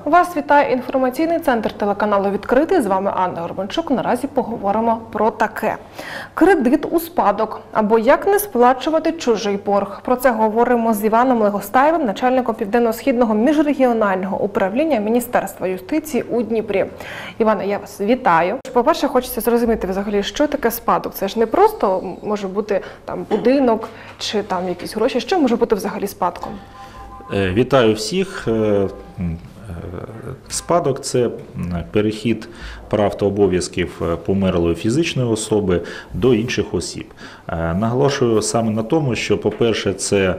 Вас вітає інформаційний центр телеканалу «Відкритий». З вами Анна Горбанчук. Наразі поговоримо про таке. Кредит у спадок або як не сплачувати чужий борг. Про це говоримо з Іваном Легостаєвим, начальником Південно-Східного міжрегіонального управління Міністерства юстиції у Дніпрі. Іване, я вас вітаю. По-перше, хочеться зрозуміти взагалі, що таке спадок. Це ж не просто може бути там будинок чи там якісь гроші. Що може бути взагалі спадком? Вітаю всіх. Спадок – це перехід прав та обов'язків померлої фізичної особи до інших осіб. Наголошую саме на тому, що, по-перше, це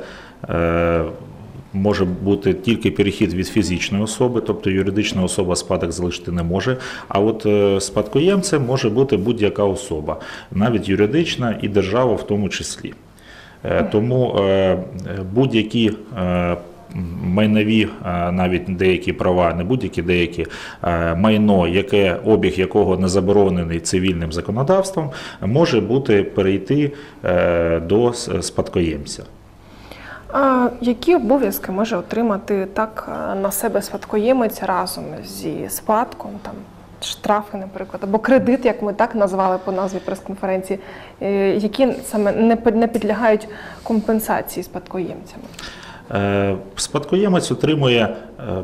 може бути тільки перехід від фізичної особи, тобто юридична особа спадок залишити не може, а от спадкоємцем може бути будь-яка особа, навіть юридична і держава в тому числі. Тому будь-які майнові, навіть деякі права, не будь-які, деякі майно, обіг якого не заборонений цивільним законодавством, може перейти до спадкоємця. А які обов'язки може отримати на себе спадкоємець разом зі спадком, там, штрафи, наприклад, або кредит, як ми так назвали по назві прес-конференції, які саме не підлягають компенсації спадкоємцями? Спадкоємець отримує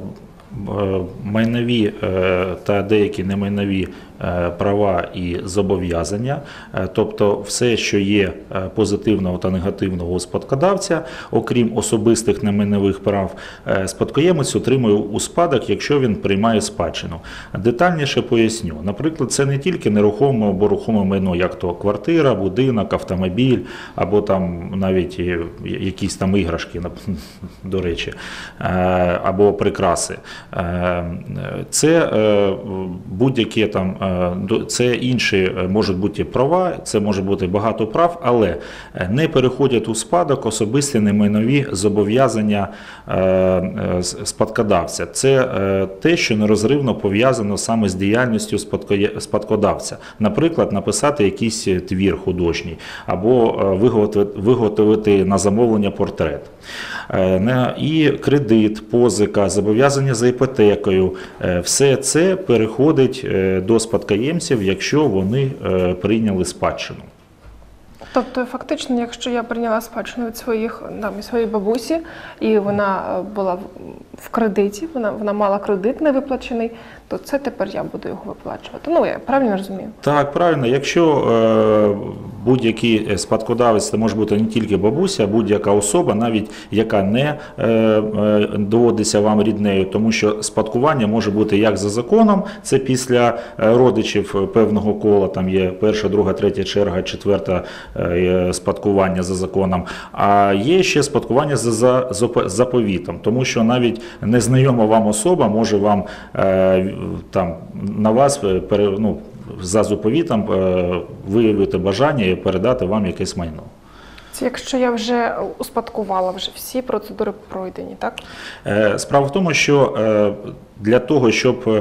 майнові та деякі немайнові права і зобов'язання, тобто все, що є позитивного та негативного у спадкодавця, окрім особистих немайнових прав, спадкоємець отримує у спадок, якщо він приймає спадщину. Детальніше поясню. Наприклад, це не тільки нерухоме або рухоме майно, як то квартира, будинок, автомобіль, або там навіть якісь там іграшки, до речі, або прикраси. Це будь-які там, це інші можуть бути права, це може бути багато прав, але не переходять у спадок особисті немайнові зобов'язання спадкодавця. Це те, що нерозривно пов'язано саме з діяльністю спадкодавця. Наприклад, написати якийсь твір художній або виготовити на замовлення портрет. І кредит, позика, зобов'язання за іпотекою – все це переходить до спадкоємців, якщо вони прийняли спадщину. Тобто, фактично, якщо я прийняла спадщину від своєї бабусі, і вона була в кредиті, вона мала кредит невиплачений, то це тепер я буду його виплачувати. Ну, я правильно розумію? Так, правильно. Якщо будь-який спадкодавець, це може бути не тільки бабуся, а будь-яка особа, навіть яка не доводиться вам ріднею, тому що спадкування може бути як за законом, це після родичів певного кола, там є перша, друга, третя черга, четверта спадкування за законом, а є ще спадкування за заповітом, тому що навіть незнайома вам особа може вам там на вас за заповітом виявити бажання і передати вам якесь майно. Це якщо я вже успадкувала, вже всі процедури пройдені, так? Справа в тому, що для того, щоб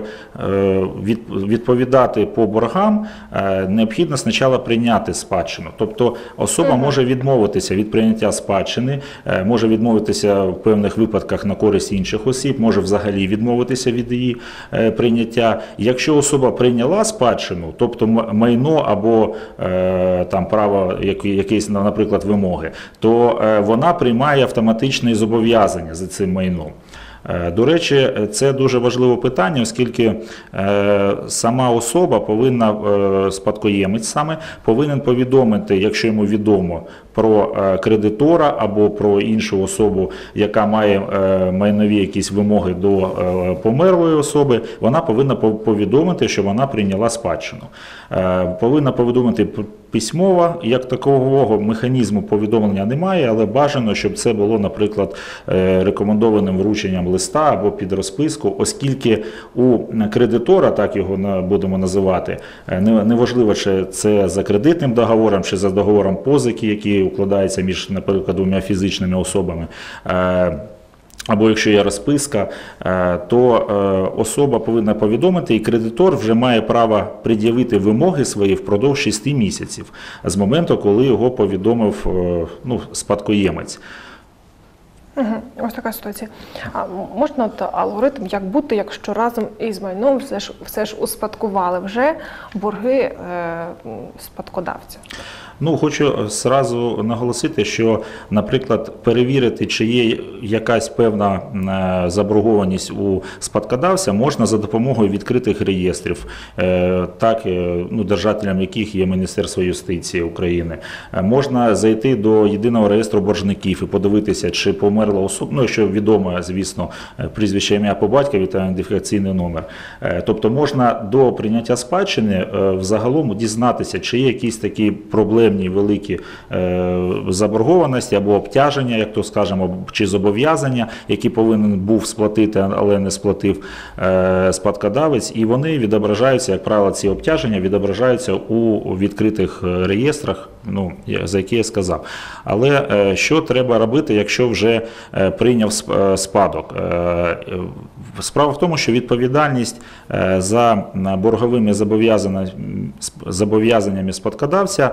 відповідати по боргам, необхідно спочатку прийняти спадщину. Тобто особа може відмовитися від прийняття спадщини, може відмовитися в певних випадках на користь інших осіб, може взагалі відмовитися від її прийняття. Якщо особа прийняла спадщину, тобто майно або там право якісь, наприклад, вимоги, то вона приймає автоматичні зобов'язання за цим майном. До речі, це дуже важливе питання, оскільки сама особа повинна, спадкоємець саме, повинен повідомити, якщо йому відомо про кредитора або про іншу особу, яка має майнові якісь вимоги до померлої особи, вона повинна повідомити, що вона прийняла спадщину. Повинна повідомити письмово, як такого механізму повідомлення немає, але бажано, щоб це було, наприклад, рекомендованим врученням листа або під розписку, оскільки у кредитора, так його будемо називати, неважливо, чи це за кредитним договором, чи за договором позики, який укладається між, наприклад, двома фізичними особами, або якщо є розписка, то особа повинна повідомити, і кредитор вже має право пред'явити вимоги свої впродовж 6 місяців з моменту, коли його повідомив спадкоємець. Ось така ситуація. А можна алгоритм, як бути, якщо разом із майном все ж успадкували вже борги спадкодавця? Ну, хочу зразу наголосити, що, наприклад, перевірити, чи є якась певна заборгованість у спадкодавця, можна за допомогою відкритих реєстрів, держателем яких є Міністерство юстиції України. Можна зайти до єдиного реєстру боржників і подивитися, чи померла особа, якщо відомо, звісно, прізвище, ім'я по батькові та ідентифікаційний номер. Тобто можна до прийняття спадщини взагалом дізнатися, чи є якісь такі проблеми, великі заборгованості або обтяження, як то скажемо, чи зобов'язання, які повинен був сплатити, але не сплатив спадкодавець, і вони відображаються, як правило, ці обтяження відображаються у відкритих реєстрах, за які я сказав. Але що треба робити, якщо вже прийняв спадок? Справа в тому, що відповідальність за борговими зобов'язаннями спадкодавця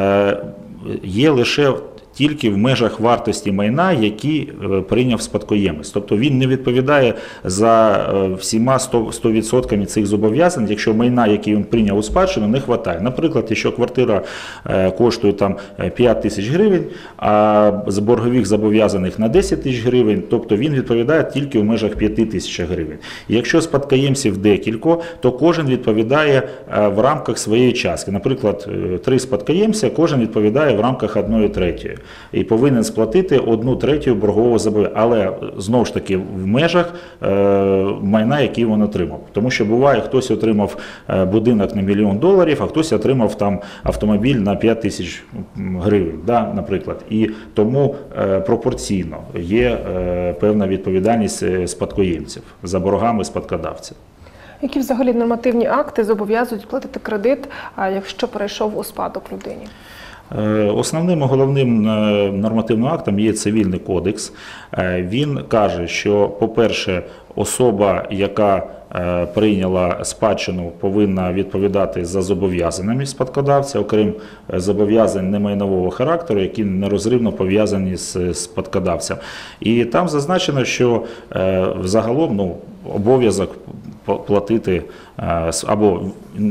є лише тільки в межах вартості майна, які прийняв спадкоємець. Тобто він не відповідає за всіма 100% цих зобов'язань, якщо майна, які він прийняв у спадщину, не вистачає. Наприклад, якщо квартира коштує 5 тисяч гривень, а з боргових зобов'язаних на 10 тисяч гривень, тобто він відповідає тільки в межах 5 тисяч гривень. І якщо спадкоємців декілька, то кожен відповідає в рамках своєї частки. Наприклад, 3 спадкоємця, кожен відповідає в рамках 1/3. І повинен сплатити 1/3 боргового зобов'язання, але знову ж таки в межах майна, який він отримав. Тому що буває, хтось отримав будинок на $1 мільйон, а хтось отримав автомобіль на 5 тисяч гривень, наприклад. І тому пропорційно є певна відповідальність спадкоємців за боргами спадкодавця. Які взагалі нормативні акти зобов'язують платити кредит, якщо перейшов у спадок людині? Основним і головним нормативним актом є Цивільний кодекс. Він каже, що, по-перше, особа, яка прийняла спадщину, повинна відповідати за зобов'язаннями спадкодавця, окрім зобов'язань немайнового характеру, які нерозривно пов'язані з спадкодавцем. І там зазначено, що взагалом обов'язок платити, або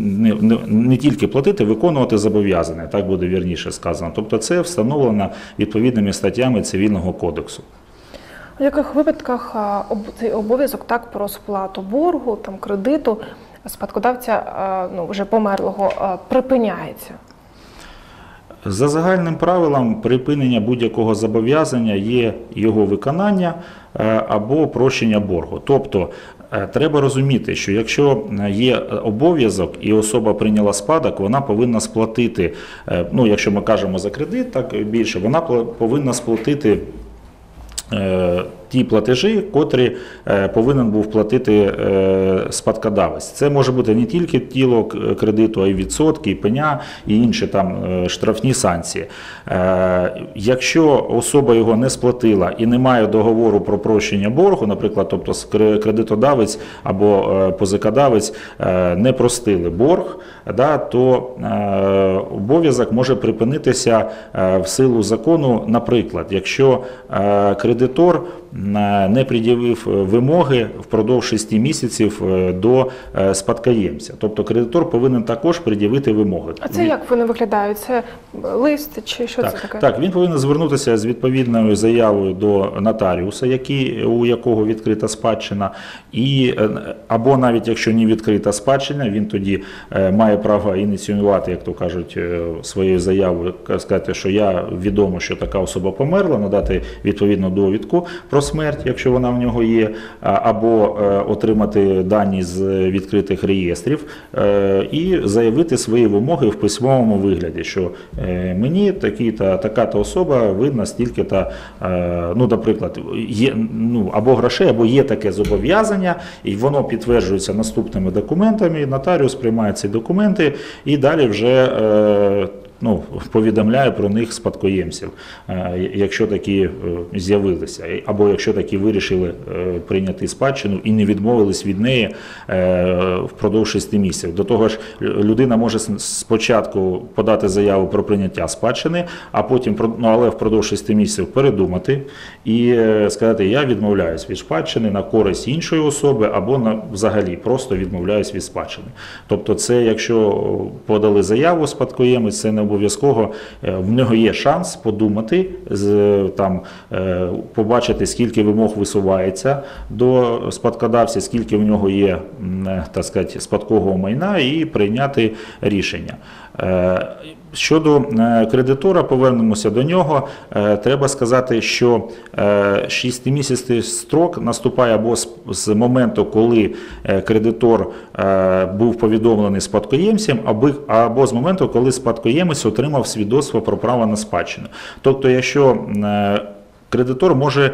не тільки платити, виконувати зобов'язання, так буде вірніше сказано. Тобто це встановлено відповідними статтями Цивільного кодексу. У яких випадках цей обов'язок про сплату боргу, кредиту спадкодавця вже померлого припиняється? За загальним правилом, припинення будь-якого зобов'язання є його виконання або прощення боргу. Тобто, треба розуміти, що якщо є обов'язок і особа прийняла спадок, вона повинна сплатити, якщо ми кажемо за кредит, так більше, вона повинна сплатити ті платежі, котрі повинен був платити спадкодавець. Це може бути не тільки тіло кредиту, а й відсотки, і пеня, і інші штрафні санкції. Якщо особа його не сплатила і не має договору про прощення боргу, наприклад, тобто кредитодавець або позикодавець не простили борг, то обов'язок може припинитися в силу закону, наприклад, якщо кредитор не пред'явив вимоги впродовж 6 місяців до спадкоємця. Тобто кредитор повинен також пред'явити вимоги. А це як вони виглядають? Це лист чи що це таке? Так, він повинен звернутися з відповідною заявою до нотаріуса, у якого відкрита спадщина, або навіть якщо не відкрита спадщина, він тоді має право ініціювати, як то кажуть, своєю заявою, сказати, що я відомо, що така особа померла, надати відповідну довідку про смерть, якщо вона в нього є, або отримати дані з відкритих реєстрів і заявити свої вимоги в письмовому вигляді, що мені така-то особа винна стільки-то, наприклад, є, або грошей, або є таке зобов'язання, і воно підтверджується наступними документами, нотаріус приймає ці документи, і далі вже ну, повідомляє про них спадкоємців, якщо такі з'явилися, або якщо такі вирішили прийняти спадщину і не відмовились від неї впродовж 6 місяців. До того ж, людина може спочатку подати заяву про прийняття спадщини, а потім, ну, але впродовж 6 місяців передумати і сказати, я відмовляюсь від спадщини на користь іншої особи, або взагалі просто відмовляюсь від спадщини. Тобто це, якщо подали заяву спадкоємець, це не обов'язково, в нього є шанс подумати, там, побачити, скільки вимог висувається до спадкодавця, скільки в нього є, так сказати, спадкового майна, і прийняти рішення. Щодо кредитора, повернемося до нього, треба сказати, що 6-місячний строк наступає або з моменту, коли кредитор був повідомлений спадкоємцем, або з моменту, коли спадкоємець отримав свідоцтво про право на спадщину. Тобто, якщо кредитор може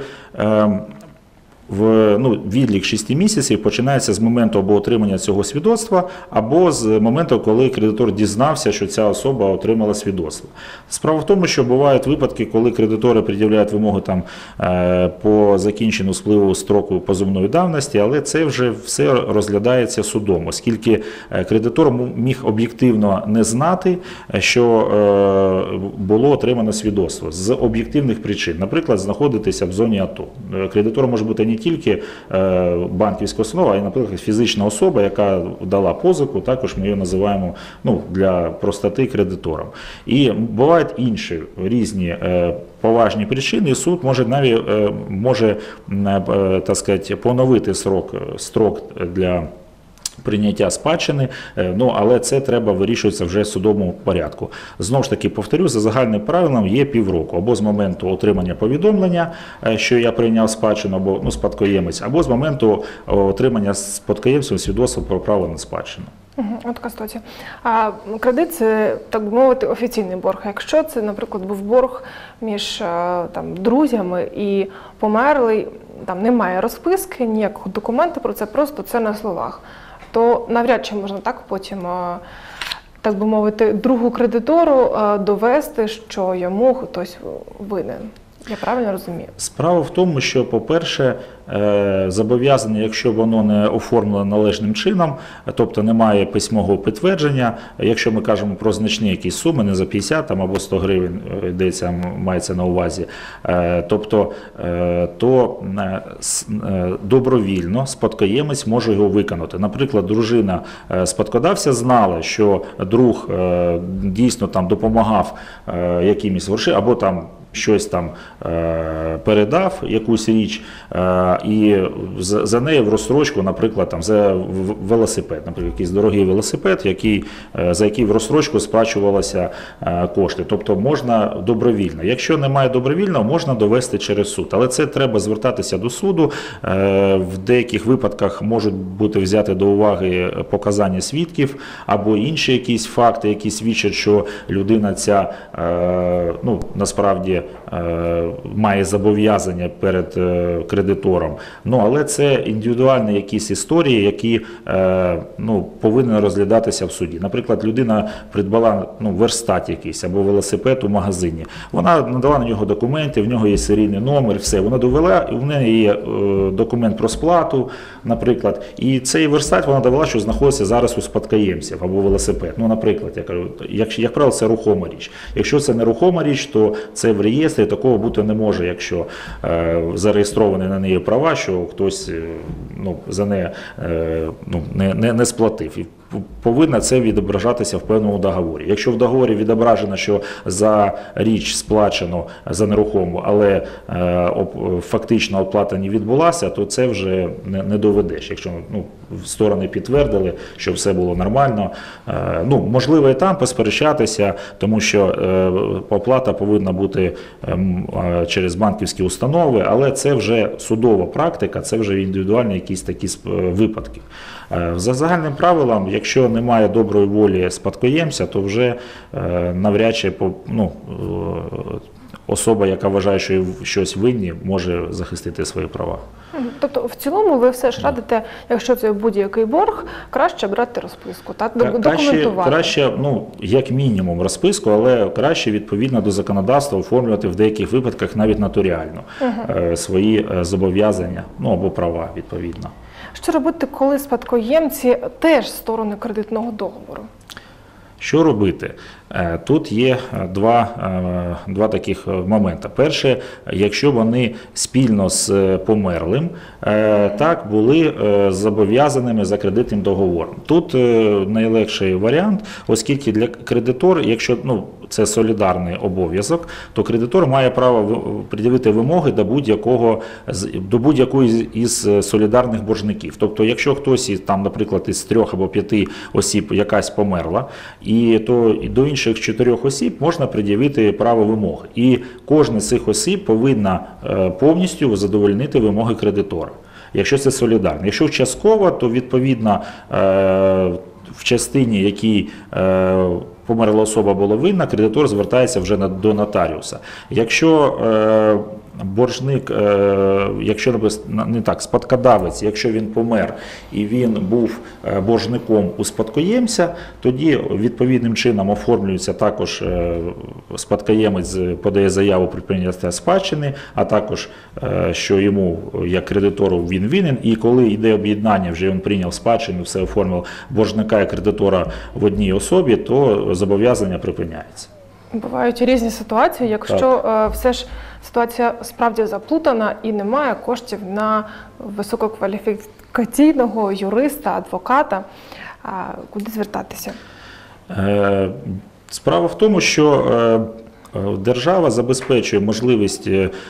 відлік 6 місяців починається з моменту або отримання цього свідоцтва, або з моменту, коли кредитор дізнався, що ця особа отримала свідоцтво. Справа в тому, що бувають випадки, коли кредитори пред'являють вимоги там, по закінченню спливу строку позовної давності, але це вже все розглядається судом, оскільки кредитор міг об'єктивно не знати, що було отримано свідоцтво з об'єктивних причин. Наприклад, знаходитися в зоні АТО. Кредитор може бути не тільки банківська установа, а й, наприклад, фізична особа, яка дала позику, також ми її називаємо, ну, для простоти кредитором. І бувають інші різні поважні причини, і суд може так сказати, поновити строк для прийняття спадщини, ну, але це треба вирішуватися вже в судовому порядку. Знову ж таки, повторю, за загальним правилом є півроку, або з моменту отримання повідомлення, що я прийняв спадщину, або, ну, спадкоємець, або з моменту отримання спадкоємцем свідоцтва про право на спадщину. От, Кастоті, а кредит – це, так би мовити, офіційний борг. Якщо це, наприклад, був борг між там, друзями і померлий, там немає розписки, ніякого документу про це, просто це на словах, то навряд чи можна так потім, так би мовити, другу кредитору довести, що йому хтось винен. Я правильно розумію? Справа в тому, що, по-перше, зобов'язання, якщо воно не оформлено належним чином, тобто немає письмового підтвердження, якщо ми кажемо про значні якісь суми, не за 50 там, або 100 гривень, йдеться, мається на увазі, тобто, то добровільно спадкоємець може його виконати. Наприклад, дружина спадкодавця знала, що друг дійсно там допомагав якимось грошима, або там щось там передав, якусь річ, і за неї в розстрочку, наприклад, там, за велосипед, наприклад, якийсь дорогий велосипед, за який в розстрочку сплачувалися кошти. Тобто можна добровільно. Якщо немає добровільного, можна довести через суд. Але це треба звертатися до суду. В деяких випадках можуть бути взяті до уваги показання свідків або інші якісь факти, які свідчать, що людина ця, ну, насправді, має зобов'язання перед кредитором. Ну, але це індивідуальні якісь історії, які, ну, повинні розглядатися в суді. Наприклад, людина придбала, ну, верстат якийсь або велосипед у магазині. Вона надала на нього документи, в нього є серійний номер, все. Вона довела, і в неї є документ про сплату, наприклад. І цей верстат вона довела, що знаходиться зараз у спадкоємців або велосипед. Ну, наприклад, я кажу, як правило, це рухома річ. Якщо це не рухома річ, то це в реєстрі, такого бути не може, якщо зареєстровані на неї права, що хтось, ну, за неї, ну, не сплатив. І повинно це відображатися в певному договорі. Якщо в договорі відображено, що за річ сплачено за нерухому, але фактична оплата не відбулася, то це вже не доведеш. Якщо, ну, сторони підтвердили, що все було нормально, ну, можливо і там посперечатися, тому що оплата повинна бути через банківські установи, але це вже судова практика, це вже індивідуальні якісь такі випадки. За загальним правилом, якщо немає доброї волі спадкоємця, то вже навряд чи, ну, особа, яка вважає, що їй щось винні, може захистити свої права. Тобто, в цілому, ви все ж радите, якщо це будь-який борг, краще брати розписку, так? Документувати. Краще, як мінімум розписку, але краще відповідно до законодавства оформлювати в деяких випадках навіть нотаріально свої зобов'язання, або права відповідно. Що робити, коли спадкоємці теж сторони кредитного договору? Що робити? Тут є два таких моменти. Перше, якщо вони спільно з померлим так були зобов'язаними за кредитним договором. Тут найлегший варіант, оскільки для кредитора, якщо це солідарний обов'язок, то кредитор має право пред'явити вимоги до будь-якої із солідарних боржників. Тобто, якщо хтось, наприклад, із 3 або 5 осіб якась померла, то до інших 4 осіб можна пред'явити право вимоги. І кожна з цих осіб повинна повністю задовольнити вимоги кредитора, якщо це солідарно. Якщо частково, то відповідно в частині, якій померла особа була винна, кредитор звертається вже до нотаріуса. Якщо боржник, спадкодавець, якщо він помер і він був боржником у спадкоємця, тоді відповідним чином оформлюється також спадкоємець, подає заяву про прийняття спадщини, а також, що йому, як кредитору, він винен, і коли йде об'єднання, вже він прийняв спадщину, все оформив боржника і кредитора в одній особі, то зобов'язання припиняється. Бувають різні ситуації, якщо все ж ситуація справді заплутана і немає коштів на висококваліфікаційного юриста, адвоката, куди звертатися? Справа в тому, що держава забезпечує можливість,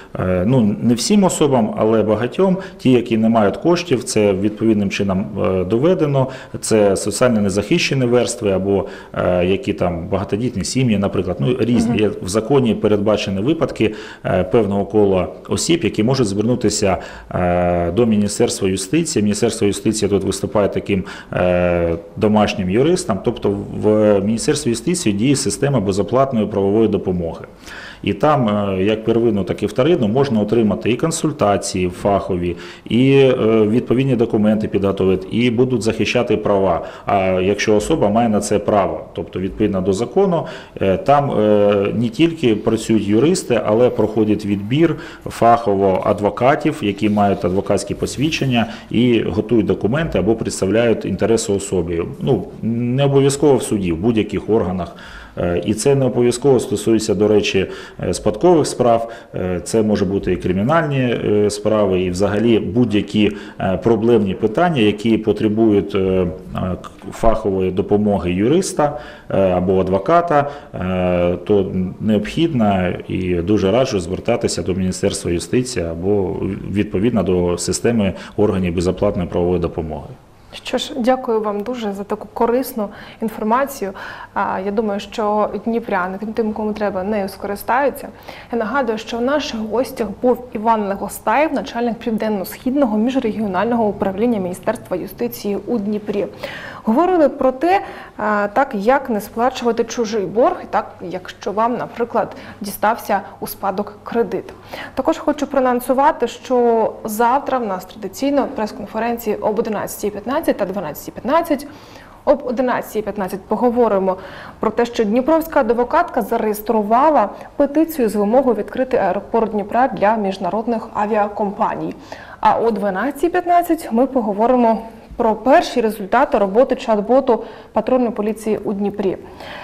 не всім особам, але багатьом, ті, які не мають коштів, це відповідним чином доведено, це соціально незахищені верстви або які багатодітні сім'ї, наприклад, різні. Є в законі передбачені випадки певного кола осіб, які можуть звернутися до Міністерства юстиції. Міністерство юстиції тут виступає таким домашнім юристом, тобто в Міністерстві юстиції діє система безоплатної правової допомоги. І там, як первинну, так і вторинну, можна отримати і консультації фахові, і відповідні документи підготовити, і будуть захищати права. А якщо особа має на це право, тобто відповідно до закону, там не тільки працюють юристи, але проходить відбір фахово адвокатів, які мають адвокатські посвідчення і готують документи або представляють інтереси особи. Не обов'язково в суді, в будь-яких органах. І це не обов'язково стосується, до речі, спадкових справ, це може бути і кримінальні справи, і взагалі будь-які проблемні питання, які потребують фахової допомоги юриста або адвоката, то необхідно і дуже раджу звертатися до Міністерства юстиції або відповідно до системи органів безоплатної правової допомоги. Що ж, дякую вам дуже за таку корисну інформацію. Я думаю, що дніпряни, тим, кому треба, нею скористаються. Я нагадую, що в наших гостях був Іван Легостаєв, начальник Південно-Східного міжрегіонального управління Міністерства юстиції у Дніпрі. Говорили про те, як не сплачувати чужий борг, якщо вам, наприклад, дістався у спадок кредит. Також хочу проанонсувати, що завтра в нас традиційно прес-конференції об 11:15 та 12:15. Об 11:15 поговоримо про те, що дніпровська адвокатка зареєструвала петицію з вимогою відкрити аеропорт Дніпра для міжнародних авіакомпаній. А о 12:15 ми поговоримо про перші результати роботи чат-боту патрульної поліції у Дніпрі.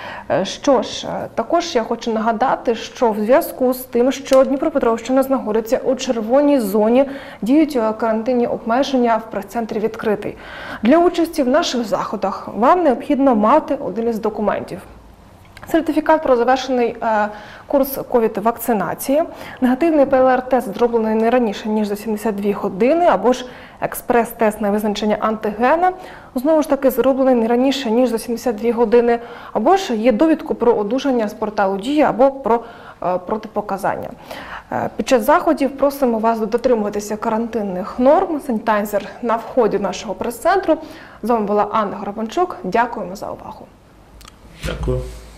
Що ж, також я хочу нагадати, що в зв'язку з тим, що Дніпропетровщина знаходиться у червоній зоні, діють карантинні обмеження в прес-центрі відкритий. Для участі в наших заходах вам необхідно мати один із документів. Сертифікат про завершений курс ковід-вакцинації, негативний ПЛР-тест, зроблений не раніше, ніж за 72 години, або ж експрес-тест на визначення антигена, знову ж таки, зроблений не раніше, ніж за 72 години, або ж є довідку про одужання з порталу Дія або про протипоказання. Під час заходів просимо вас дотримуватися карантинних норм, санітайзер на вході нашого прес-центру. З вами була Анна Горбанчук. Дякуємо за увагу. Дякую.